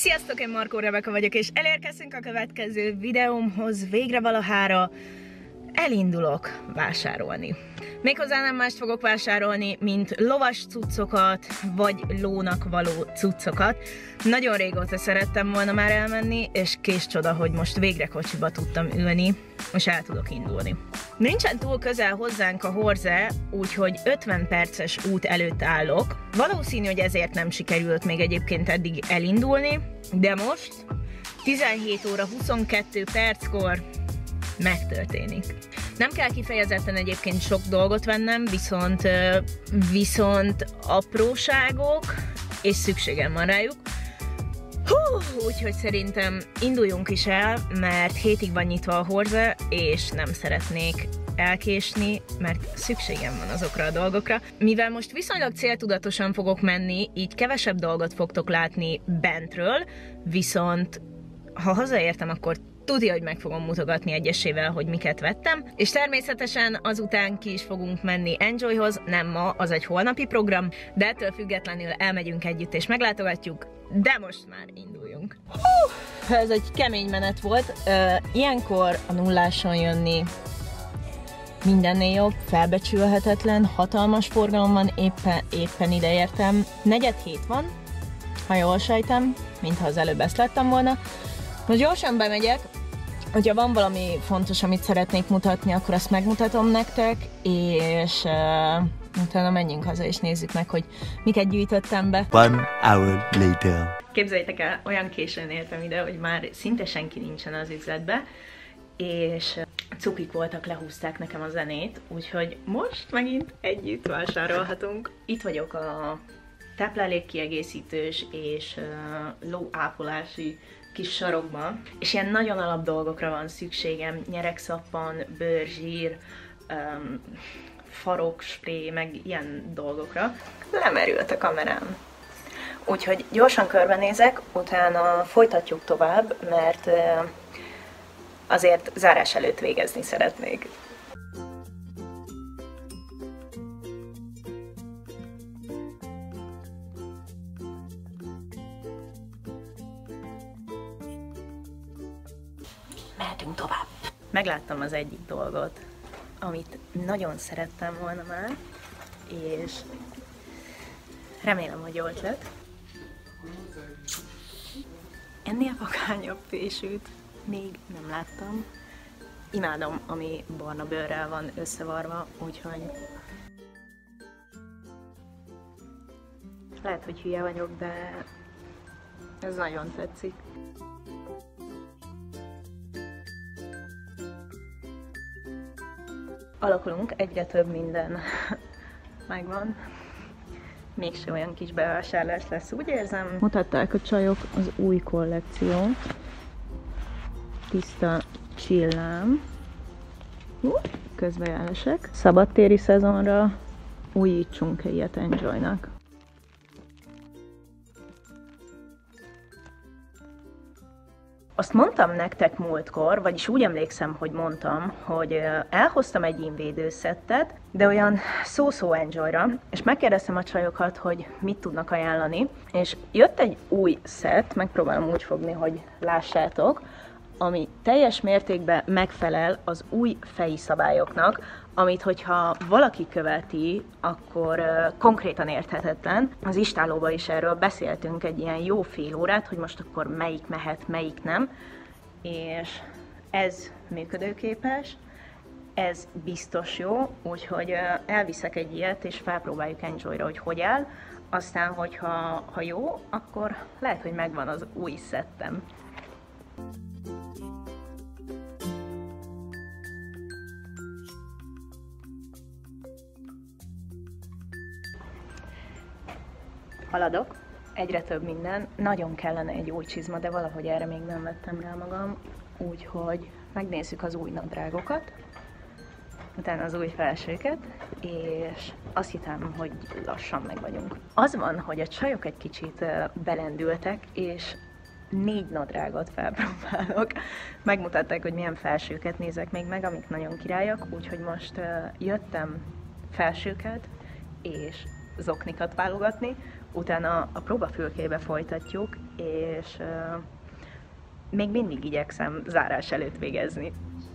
Sziasztok, én Markó Rebeka vagyok, és elérkeztünk a következő videómhoz. Végre valahára elindulok vásárolni. Méghozzá nem mást fogok vásárolni, mint lovas cuccokat, vagy lónak való cuccokat. Nagyon régóta szerettem volna már elmenni, és kés csoda, hogy most végre kocsiba tudtam ülni, és el tudok indulni. Nincsen túl közel hozzánk a Horze, úgyhogy 50 perces út előtt állok. Valószínű, hogy ezért nem sikerült még egyébként eddig elindulni, de most 17 óra 22 perckor megtörténik. Nem kell kifejezetten egyébként sok dolgot vennem, viszont apróságok, és szükségem van rájuk. Úgyhogy szerintem induljunk is el, mert hétig van nyitva a Horze, és nem szeretnék elkésni, mert szükségem van azokra a dolgokra. Mivel most viszonylag céltudatosan fogok menni, így kevesebb dolgot fogtok látni bentről, viszont ha hazaértem, akkor tudja, hogy meg fogom mutogatni egyesével, hogy miket vettem, és természetesen azután ki is fogunk menni Enjoyhoz, nem ma, az egy holnapi program, de ettől függetlenül elmegyünk együtt és meglátogatjuk, de most már induljunk. Ez egy kemény menet volt, ilyenkor a nulláson jönni mindennél jobb, felbecsülhetetlen, hatalmas forgalom van, éppen ide értem. 4:07 van, ha jól sejtem, mintha az előbb ezt láttam volna. Most gyorsan bemegyek, hogyha van valami fontos, amit szeretnék mutatni, akkor azt megmutatom nektek, és utána menjünk haza és nézzük meg, hogy miket gyűjtöttem be. 1 hour later. Képzeljétek el, olyan későn értem ide, hogy már szinte senki nincsen az üzletbe, és cukik voltak, lehúzták nekem a zenét, úgyhogy most megint együtt vásárolhatunk. Itt vagyok a táplálékkiegészítős és lóápolási kis sarokban, és ilyen nagyon alap dolgokra van szükségem, nyeregszappan, bőrzsír, farokspré, meg ilyen dolgokra. Lemerült a kamerám. Úgyhogy gyorsan körbenézek, utána folytatjuk tovább, mert azért zárás előtt végezni szeretnék. Mehetünk tovább. Megláttam az egyik dolgot, amit nagyon szerettem volna már, és remélem, hogy jól lett. Ennél vakányabb fésűt még nem láttam. Imádom, ami barna bőrrel van összevarva, úgyhogy lehet, hogy hülye vagyok, de ez nagyon tetszik. Alakulunk, egyre több minden megvan. Mégse olyan kis bevásárlás lesz, úgy érzem. Mutatták a csajok az új kollekciót. Tiszta csillám. Közbejelesek. Szabadtéri szezonra újítsunk ilyet Enjoynak. Azt mondtam nektek múltkor, vagyis úgy emlékszem, hogy mondtam, hogy elhoztam egy invédőszettet, de olyan szó-szó Enjoyra, és megkérdeztem a csajokat, hogy mit tudnak ajánlani, és jött egy új szett, megpróbálom úgy fogni, hogy lássátok, ami teljes mértékben megfelel az új feji szabályoknak, amit hogyha valaki követi, akkor konkrétan érthetetlen. Az istálóban is erről beszéltünk egy ilyen jó fél órát, hogy most akkor melyik mehet, melyik nem, és ez működőképes, ez biztos jó, úgyhogy elviszek egy ilyet, és felpróbáljuk Enjoyra, hogy áll, aztán, hogyha jó, akkor lehet, hogy megvan az új szettem. Haladok, egyre több minden, nagyon kellene egy új csizma, de valahogy erre még nem vettem rá magam, úgyhogy megnézzük az új nadrágokat, utána az új felsőket, és azt hittem, hogy lassan meg vagyunk. Az van, hogy a csajok egy kicsit belendültek, és 4 nadrágot felpróbálok. Megmutatták, hogy milyen felsőket nézek még meg, amik nagyon királyak, úgyhogy most jöttem felsőket és zoknikat válogatni, utána a próbafülkébe folytatjuk, és még mindig igyekszem zárás előtt végezni.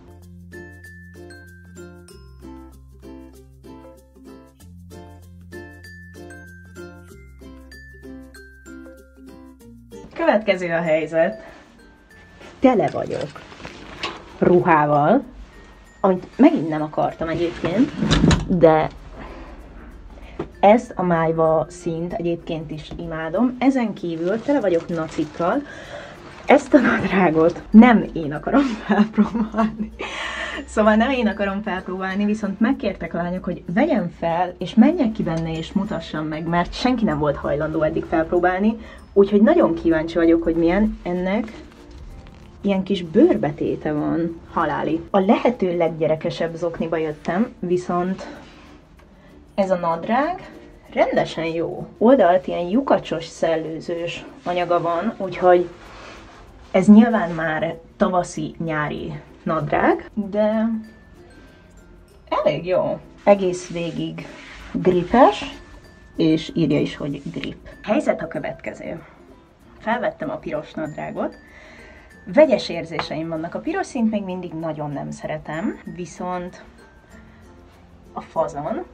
Következő a helyzet. Tele vagyok ruhával, amit megint nem akartam egyébként, de ezt a májva színt egyébként is imádom. Ezen kívül tele vagyok nacikkal. Ezt a nadrágot nem én akarom felpróbálni. Szóval nem én akarom felpróbálni, viszont megkértek lányok, hogy vegyem fel, és menjek ki benne, és mutassam meg, mert senki nem volt hajlandó eddig felpróbálni, úgyhogy nagyon kíváncsi vagyok, hogy milyen. Ennek ilyen kis bőrbetéte van, haláli. A lehető leggyerekesebb zokniba jöttem, viszont ez a nadrág rendesen jó. Oldalt ilyen lyukacsos, szellőzős anyaga van, úgyhogy ez nyilván már tavaszi-nyári nadrág, de elég jó. Egész végig gripes, és írja is, hogy grip. Helyzet a következő. Felvettem a piros nadrágot. Vegyes érzéseim vannak. A piros színt még mindig nagyon nem szeretem, viszont a fazon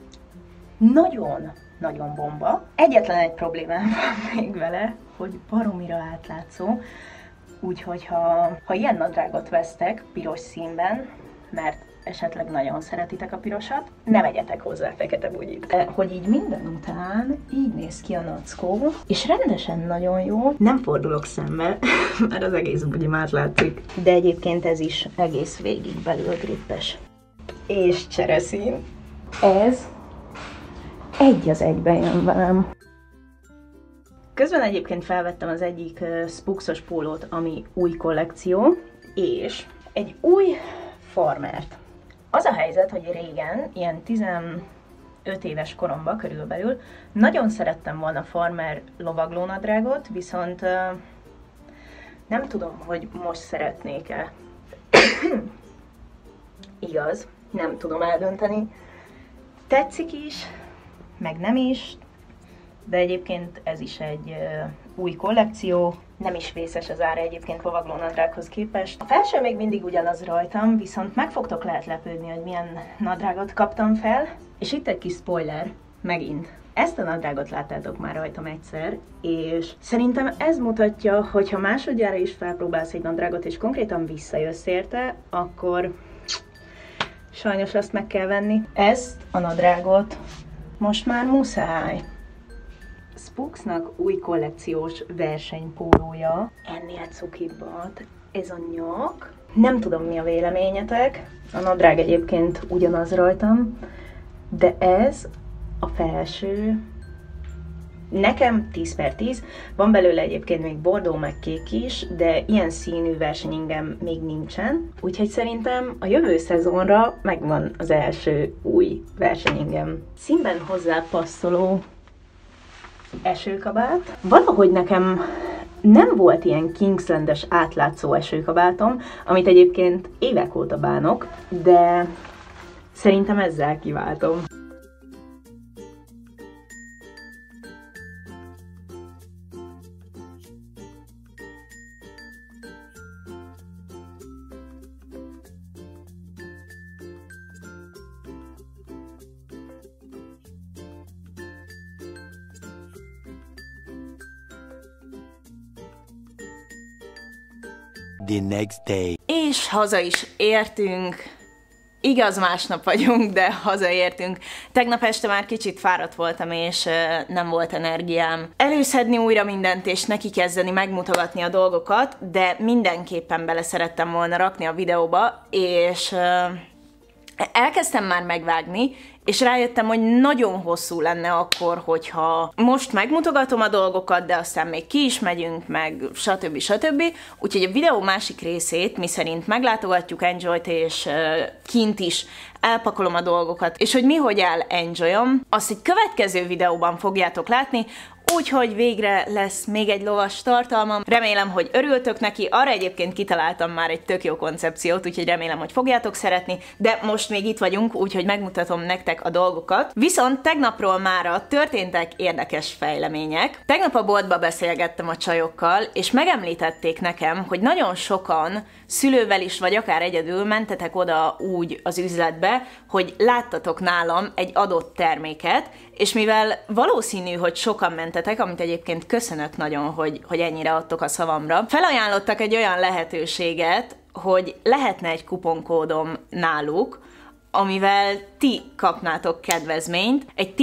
nagyon bomba. Egyetlen egy problémám van még vele, hogy baromira átlátszó. Úgyhogy ha ilyen nadrágot vesztek piros színben, mert esetleg nagyon szeretitek a pirosat, ne vegyetek hozzá fekete bugyit. Hogy így minden után így néz ki a nackó, és rendesen nagyon jó. Nem fordulok szembe, mert az egész bugyim átlátszik. De egyébként ez is egész végig belül grippes. És csereszín. Ez egy az egyben jön velem. Közben egyébként felvettem az egyik Spooksos pólót, ami új kollekció, és egy új farmert. Az a helyzet, hogy régen, ilyen 15 éves koromban körülbelül, nagyon szerettem volna farmer lovaglónadrágot, viszont nem tudom, hogy most szeretnék-e. Igaz, nem tudom eldönteni. Tetszik is, meg nem is, de egyébként ez is egy új kollekció, nem is vészes az ára egyébként lovaglónadrághoz képest. A felső még mindig ugyanaz rajtam, viszont meg fogtok lehet lepődni, hogy milyen nadrágot kaptam fel. És itt egy kis spoiler, megint. Ezt a nadrágot láttátok már rajtam egyszer, és szerintem ez mutatja, hogy ha másodjára is felpróbálsz egy nadrágot, és konkrétan visszajössz érte, akkor sajnos azt meg kell venni. Ezt a nadrágot most már muszáj. Spooksnak új kollekciós versenypólója. Ennél cukibbat. Ez a nyak. Nem tudom, mi a véleményetek. A nadrág egyébként ugyanaz rajtam, de ez a felső. Nekem 10/10. Van belőle egyébként még bordó meg kék is, de ilyen színű versenyingem még nincsen. Úgyhogy szerintem a jövő szezonra megvan az első új versenyingem. Színben hozzá passzoló esőkabát. Valahogy nekem nem volt ilyen Kingslandes átlátszó esőkabátom, amit egyébként évek óta bánok, de szerintem ezzel kiváltom. The next day. És haza is értünk. Igaz, másnap vagyunk, de hazaértünk. Tegnap este már kicsit fáradt voltam, és nem volt energiám előszedni újra mindent, és neki kezdeni megmutogatni a dolgokat, de mindenképpen bele szerettem volna rakni a videóba, és elkezdtem már megvágni, és rájöttem, hogy nagyon hosszú lenne akkor, hogyha most megmutogatom a dolgokat, de aztán még ki is megyünk, meg stb. Úgyhogy a videó másik részét, miszerint meglátogatjuk Enjoyt, és kint is elpakolom a dolgokat, és hogy mi hogy áll Enjoyom, azt egy következő videóban fogjátok látni, úgyhogy végre lesz még egy lovas tartalmam. Remélem, hogy örültök neki, arra egyébként kitaláltam már egy tök jó koncepciót, úgyhogy remélem, hogy fogjátok szeretni, de most még itt vagyunk, úgyhogy megmutatom nektek a dolgokat. Viszont tegnapról mára történtek érdekes fejlemények. Tegnap a boltba beszélgettem a csajokkal, és megemlítették nekem, hogy nagyon sokan szülővel is, vagy akár egyedül mentetek oda úgy az üzletbe, hogy láttatok nálam egy adott terméket, és mivel valószínű, hogy sokan mentetek, amit egyébként köszönök nagyon, hogy ennyire adtok a szavamra, felajánlottak egy olyan lehetőséget, hogy lehetne egy kuponkódom náluk, amivel ti kapnátok kedvezményt. Egy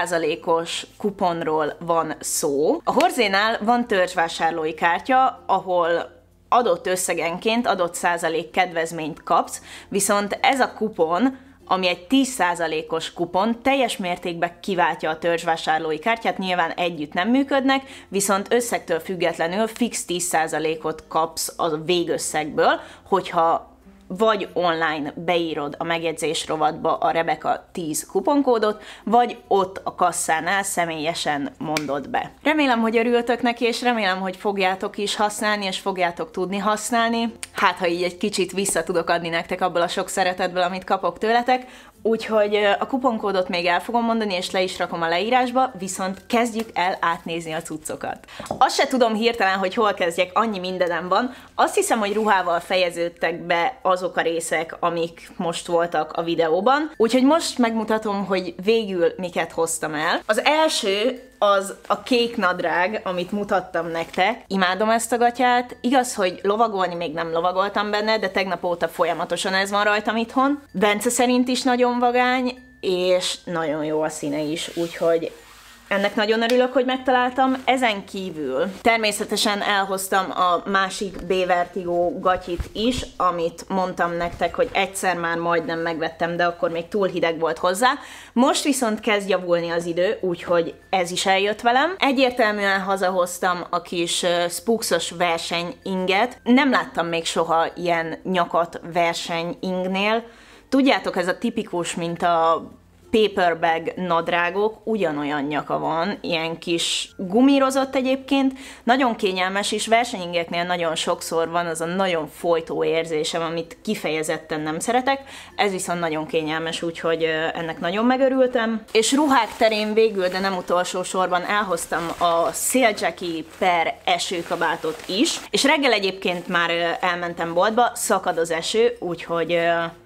10%-os kuponról van szó. A Horzénál van törzsvásárlói kártya, ahol adott összegenként adott százalék kedvezményt kapsz, viszont ez a kupon, ami egy 10%-os kupon, teljes mértékben kiváltja a törzsvásárlói kártyát, nyilván együtt nem működnek, viszont összegtől függetlenül fix 10%-ot kapsz a végösszegből, hogyha vagy online beírod a megjegyzés rovatba a Rebecca 10 kuponkódot, vagy ott a kasszánál személyesen mondod be. Remélem, hogy örültök neki, és remélem, hogy fogjátok is használni, és fogjátok tudni használni. Hát, ha így egy kicsit vissza tudok adni nektek abból a sok szeretetből, amit kapok tőletek. Úgyhogy a kuponkódot még el fogom mondani, és le is rakom a leírásba, viszont kezdjük el átnézni a cuccokat. Azt se tudom hirtelen, hogy hol kezdjek, annyi mindenem van. Azt hiszem, hogy ruhával fejeződtek be azok a részek, amik most voltak a videóban. Úgyhogy most megmutatom, hogy végül miket hoztam el. Az első az a kék nadrág, amit mutattam nektek. Imádom ezt a gatyát. Igaz, hogy lovagolni még nem lovagoltam benne, de tegnap óta folyamatosan ez van rajtam itthon. Bence szerint is nagyon vagány, és nagyon jó a színe is, úgyhogy ennek nagyon örülök, hogy megtaláltam. Ezen kívül természetesen elhoztam a másik B-Vertigo gatyit is, amit mondtam nektek, hogy egyszer már majdnem megvettem, de akkor még túl hideg volt hozzá. Most viszont kezd javulni az idő, úgyhogy ez is eljött velem. Egyértelműen hazahoztam a kis Spooksos verseny inget. Nem láttam még soha ilyen nyakat verseny ingnél. Tudjátok, ez a tipikus, mint a paperbag nadrágok, ugyanolyan nyaka van, ilyen kis gumírozott egyébként, nagyon kényelmes, és versenyingeknél nagyon sokszor van az a nagyon folytó érzésem, amit kifejezetten nem szeretek, ez viszont nagyon kényelmes, úgyhogy ennek nagyon megörültem. És ruhák terén végül, de nem utolsó sorban elhoztam a széljacki per esőkabátot is, és reggel egyébként már elmentem boltba, szakad az eső, úgyhogy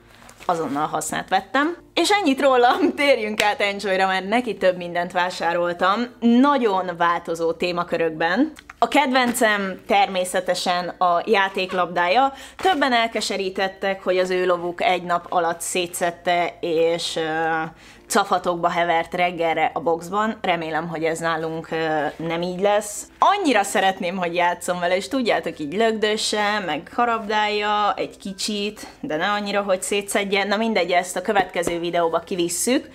azonnal hasznát vettem. És ennyit rólam, térjünk át Enjoyra, mert neki több mindent vásároltam, nagyon változó témakörökben. A kedvencem természetesen a játéklabdája. Többen elkeserítettek, hogy az ő lovuk egy nap alatt szétszedte, és cafatokba hevert reggelre a boxban. Remélem, hogy ez nálunk nem így lesz. Annyira szeretném, hogy játszom vele, és tudjátok, így lögdösse, meg harabdálja egy kicsit, de ne annyira, hogy szétszedjen. Na mindegy, ezt a következő videóba kivisszük,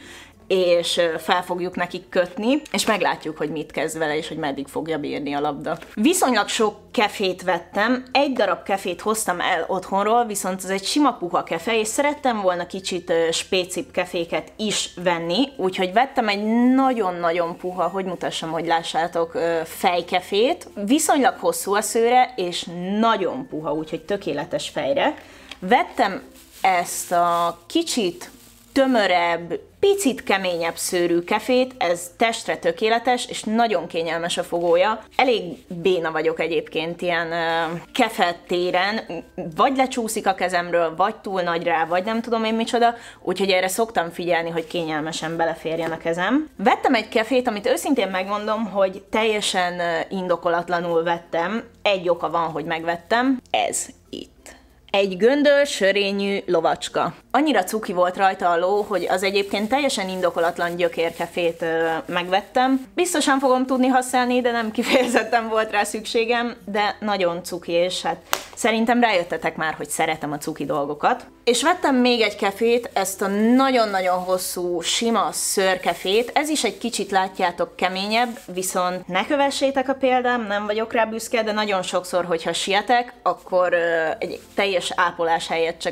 és fel fogjuk nekik kötni, és meglátjuk, hogy mit kezd vele, és hogy meddig fogja bírni a labda. Viszonylag sok kefét vettem, egy darab kefét hoztam el otthonról, viszont ez egy sima puha kefe, és szerettem volna kicsit spécibb keféket is venni, úgyhogy vettem egy nagyon-nagyon puha, hogy mutassam, hogy lássátok, fejkefét. Viszonylag hosszú a szőre, és nagyon puha, úgyhogy tökéletes fejre. Vettem ezt a kicsit tömörebb, picit keményebb szőrű kefét, ez testre tökéletes, és nagyon kényelmes a fogója. Elég béna vagyok egyébként ilyen kefe téren, vagy lecsúszik a kezemről, vagy túl nagy rá, vagy nem tudom én micsoda, úgyhogy erre szoktam figyelni, hogy kényelmesen beleférjen a kezem. Vettem egy kefét, amit őszintén megmondom, hogy teljesen indokolatlanul vettem, egy oka van, hogy megvettem, ez itt. Egy göndör, sörényű lovacska. Annyira cuki volt rajta a ló, hogy az egyébként teljesen indokolatlan gyökérkefét megvettem. Biztosan fogom tudni használni, de nem kifejezetten volt rá szükségem, de nagyon cuki, és hát szerintem rájöttetek már, hogy szeretem a cuki dolgokat. És vettem még egy kefét, ezt a nagyon-nagyon hosszú, sima szőrkefét. Ez is egy kicsit, látjátok, keményebb, viszont ne kövessétek a példám, nem vagyok rá büszke, de nagyon sokszor, hogyha sietek, akkor egy teljes ápolás helyett csak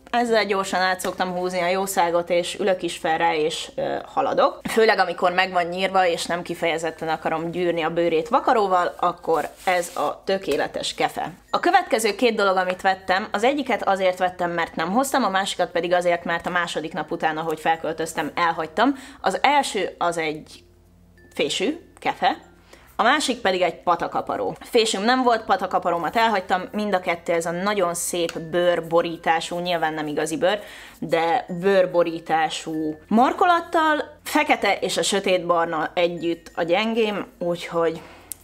ezzel gyorsan át szoktam húzni a jószágot, és ülök is fel rá, és haladok. Főleg, amikor meg van nyírva, és nem kifejezetten akarom gyűrni a bőrét vakaróval, akkor ez a tökéletes kefe. A következő 2 dolog, amit vettem, az egyiket azért vettem, mert nem hoztam, a másikat pedig azért, mert a második nap után, ahogy felköltöztem, elhagytam. Az első az egy fésű, kefe, a másik pedig egy patakaparó. Fésüm nem volt, patakaparómat elhagytam, mind a kettő ez a nagyon szép bőrborítású, nyilván nem igazi bőr, de bőrborítású markolattal, fekete és a sötétbarna együtt a gyengém, úgyhogy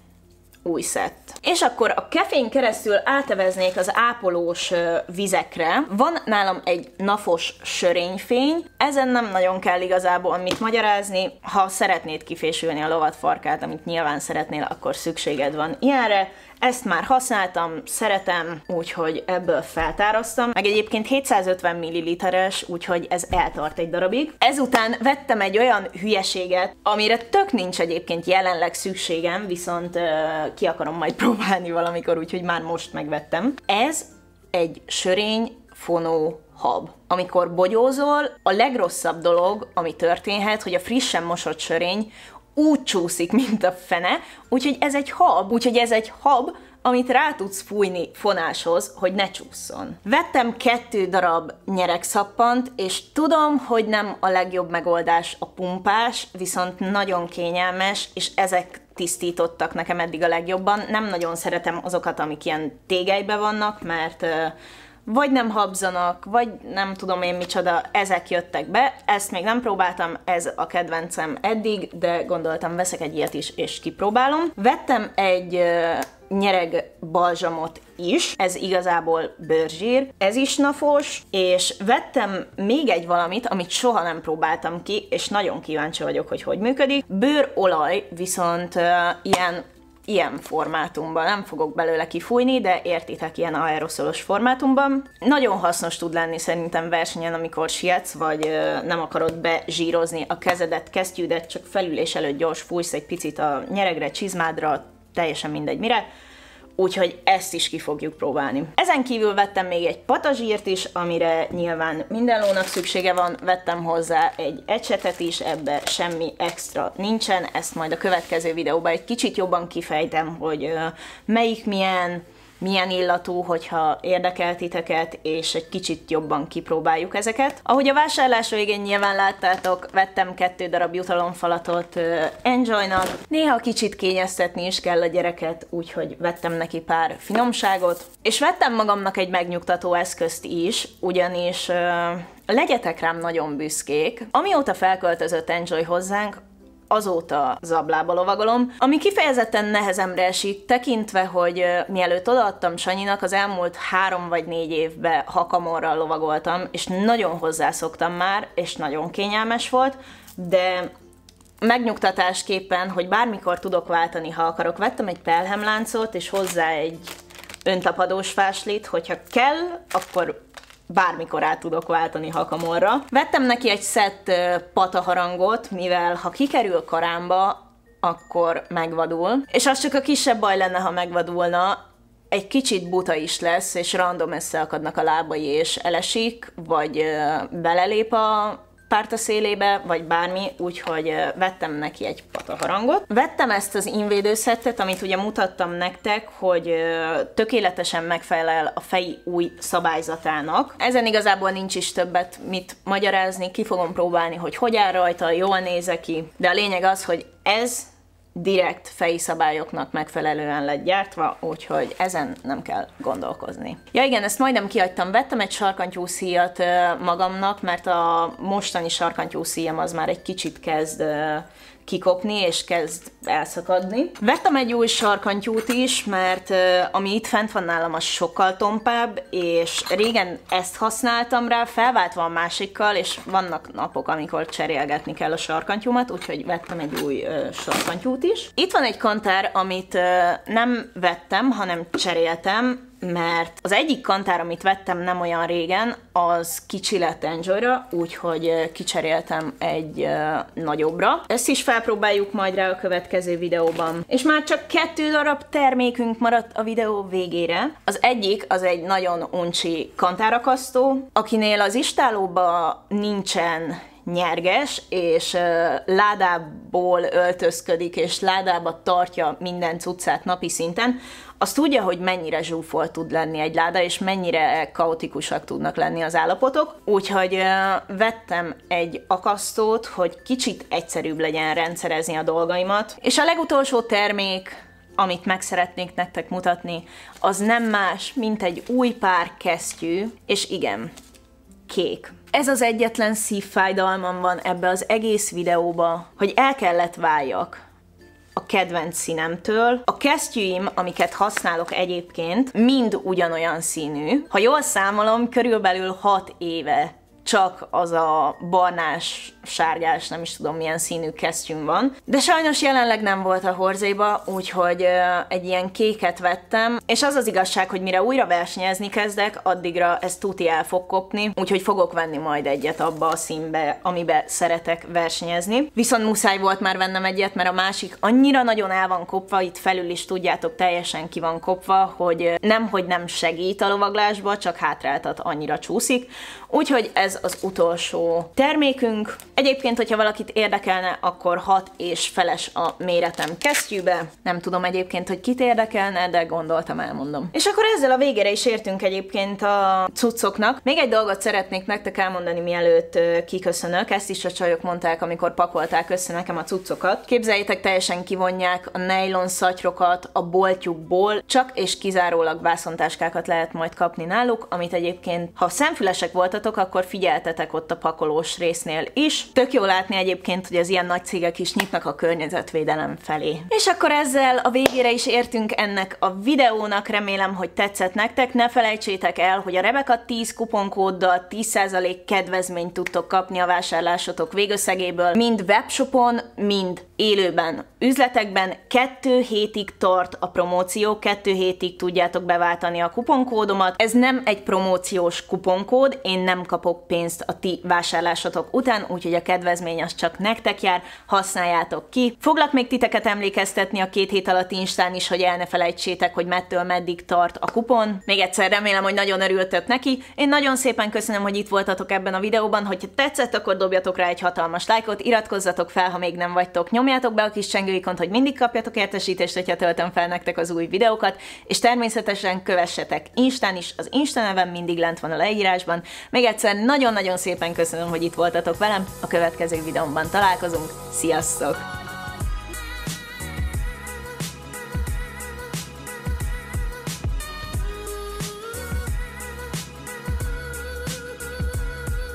új szett. És akkor a kefén keresztül áteveznék az ápolós vizekre. Van nálam egy napos sörényfény, ezen nem nagyon kell igazából mit magyarázni. Ha szeretnéd kifésülni a lovad farkát, amit nyilván szeretnél, akkor szükséged van ilyenre. Ezt már használtam, szeretem, úgyhogy ebből feltáraztam. Meg egyébként 750 ml-es, úgyhogy ez eltart egy darabig. Ezután vettem egy olyan hülyeséget, amire tök nincs egyébként jelenleg szükségem, viszont ki akarom majd próbálni valamikor, úgyhogy már most megvettem. Ez egy sörényfonó hab. Amikor bogyózol, a legrosszabb dolog, ami történhet, hogy a frissen mosott sörény úgy csúszik, mint a fene, úgyhogy ez egy hab, amit rá tudsz fújni fonáshoz, hogy ne csúszson. Vettem 2 darab nyeregszappant, és tudom, hogy nem a legjobb megoldás a pumpás, viszont nagyon kényelmes, és ezek tisztítottak nekem eddig a legjobban. Nem nagyon szeretem azokat, amik ilyen tégelybe vannak, mert vagy nem habzanak, vagy nem tudom én micsoda, ezek jöttek be. Ezt még nem próbáltam, ez a kedvencem eddig, de gondoltam, veszek egy ilyet is, és kipróbálom. Vettem egy nyereg balzsamot is, ez igazából bőrzsír, ez is napos, és vettem még egy valamit, amit soha nem próbáltam ki, és nagyon kíváncsi vagyok, hogy hogy működik. Bőrolaj, viszont ilyen formátumban, nem fogok belőle kifújni, de értitek, ilyen aeroszolos formátumban. Nagyon hasznos tud lenni szerintem versenyen, amikor sietsz, vagy nem akarod bezsírozni a kezedet, kesztyűdet, csak felül és előtt gyors fújsz egy picit a nyeregre, csizmádra, teljesen mindegy mire. Úgyhogy ezt is ki fogjuk próbálni. Ezen kívül vettem még egy patazsírt is, amire nyilván minden lónak szüksége van, vettem hozzá egy ecsetet is, ebbe semmi extra nincsen, ezt majd a következő videóban egy kicsit jobban kifejtem, hogy melyik milyen illatú, hogyha érdekel titeket, és egy kicsit jobban kipróbáljuk ezeket. Ahogy a vásárlás végén nyilván láttátok, vettem 2 darab jutalomfalatot Enjoynak. Néha kicsit kényeztetni is kell a gyereket, úgyhogy vettem neki pár finomságot. És vettem magamnak egy megnyugtató eszközt is, ugyanis legyetek rám nagyon büszkék. Amióta felköltözött Enjoy hozzánk, azóta zablába lovagolom, ami kifejezetten nehezemre esik, tekintve, hogy mielőtt odaadtam Sanyinak, az elmúlt 3 vagy 4 évben hakamorral lovagoltam, és nagyon hozzászoktam már, és nagyon kényelmes volt, de megnyugtatásképpen, hogy bármikor tudok váltani, ha akarok, vettem egy pelhemláncot, és hozzá egy öntapadós fáslit, hogyha kell, akkor bármikor át tudok váltani hakamorra. Vettem neki egy szett pataharangot, mivel ha kikerül karámba, akkor megvadul. És az csak a kisebb baj lenne, ha megvadulna, egy kicsit buta is lesz, és random összeakadnak a lábai, és elesik, vagy belelép a párta szélébe, vagy bármi, úgyhogy vettem neki egy pataharangot. Vettem ezt az invédőszettet, amit ugye mutattam nektek, hogy tökéletesen megfelel a fej új szabályzatának. Ezen igazából nincs is többet mit magyarázni, ki fogom próbálni, hogy áll rajta, jól néz ki, de a lényeg az, hogy ez direkt feji szabályoknak megfelelően lett gyártva, úgyhogy ezen nem kell gondolkozni. Ja igen, ezt majdnem kihagytam, vettem egy sarkantyúszíjat magamnak, mert a mostani sarkantyúszíjam az már egy kicsit kezd kikopni, és kezd elszakadni. Vettem egy új sarkantyút is, mert ami itt fent van nálam, az sokkal tompább, és régen ezt használtam rá, felváltva a másikkal, és vannak napok, amikor cserélgetni kell a sarkantyúmat, úgyhogy vettem egy új sarkantyút is. Itt van egy kantár, amit nem vettem, hanem cseréltem, mert az egyik kantár, amit vettem nem olyan régen, az kicsi lett Enjoyra, úgyhogy kicseréltem egy nagyobbra. Ezt is felpróbáljuk majd rá a következő videóban. És már csak 2 darab termékünk maradt a videó végére. Az egyik az egy nagyon uncsi kantárakasztó, akinél az istálóban nincsen nyerges, és ládából öltözködik, és ládába tartja minden cuccát napi szinten, az tudja, hogy mennyire zsúfolt tud lenni egy láda, és mennyire kaotikusak tudnak lenni az állapotok. Úgyhogy vettem egy akasztót, hogy kicsit egyszerűbb legyen rendszerezni a dolgaimat. És a legutolsó termék, amit meg szeretnék nektek mutatni, az nem más, mint egy új pár kesztyű, és igen, kék. Ez az egyetlen szívfájdalmam van ebbe az egész videóba, hogy el kellett váljak a kedvenc színemtől. A kesztyűim, amiket használok egyébként, mind ugyanolyan színű. Ha jól számolom, körülbelül 6 éve csak az a barnás, sárgás, nem is tudom milyen színű kesztyűm van. De sajnos jelenleg nem volt a Horzéba, úgyhogy egy ilyen kéket vettem, és az az igazság, hogy mire újra versenyezni kezdek, addigra ez tuti el fog kopni, úgyhogy fogok venni majd egyet abba a színbe, amibe szeretek versenyezni. Viszont muszáj volt már vennem egyet, mert a másik annyira nagyon el van kopva, itt felül is tudjátok, teljesen ki van kopva, hogy nem segít a lovaglásba, csak hátráltat, annyira csúszik. Úgyhogy ez az utolsó termékünk. Egyébként, hogyha valakit érdekelne, akkor 6 és feles a méretem kesztyűbe. Nem tudom egyébként, hogy kit érdekelne, de gondoltam, elmondom. És akkor ezzel a végére is értünk egyébként a cuccoknak. Még egy dolgot szeretnék nektek elmondani, mielőtt kiköszönök. Ezt is a csajok mondták, amikor pakolták össze nekem a cuccokat. Képzeljétek, teljesen kivonják a nylon szatyrokat a boltjukból, csak és kizárólag vászontáskákat lehet majd kapni náluk, amit egyébként, ha szemfülesek voltatok, akkor figyeltetek ott a pakolós résznél is. Tök jó látni egyébként, hogy az ilyen nagy cégek is nyitnak a környezetvédelem felé. És akkor ezzel a végére is értünk ennek a videónak, remélem, hogy tetszett nektek. Ne felejtsétek el, hogy a Rebecca 10 kuponkóddal 10% kedvezményt tudtok kapni a vásárlásotok végösszegéből, mind webshopon, mind élőben, üzletekben. 2 hétig tart a promóció, 2 hétig tudjátok beváltani a kuponkódomat. Ez nem egy promóciós kuponkód, én nem kapok pénzt a ti vásárlásotok után, úgyhogy a kedvezmény az csak nektek jár, használjátok ki. Foglak még titeket emlékeztetni a 2 hét alatt Instán is, hogy el ne felejtsétek, hogy mettől meddig tart a kupon. Még egyszer remélem, hogy nagyon örültök neki. Én nagyon szépen köszönöm, hogy itt voltatok ebben a videóban. Hogyha tetszett, akkor dobjatok rá egy hatalmas lájkot, iratkozzatok fel, ha még nem vagytok, nyomjátok be a kis csengőikont, hogy mindig kapjatok értesítést, hogyha töltöm fel nektek az új videókat, és természetesen kövessetek Instán is, az Insta nevem mindig lent van a leírásban. Még egyszer nagyon-nagyon szépen köszönöm, hogy itt voltatok velem, a következő videómban találkozunk, sziasztok!